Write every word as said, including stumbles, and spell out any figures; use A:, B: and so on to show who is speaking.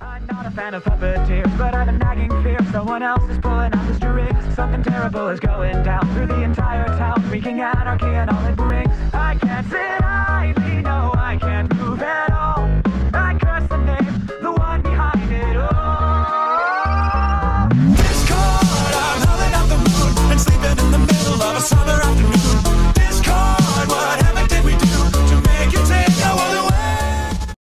A: I'm not a fan of puppeteers, but I have a nagging fear someone else is pulling out the strings. Something terrible is going down through the entire town, wreaking anarchy and all it brings. I can't sit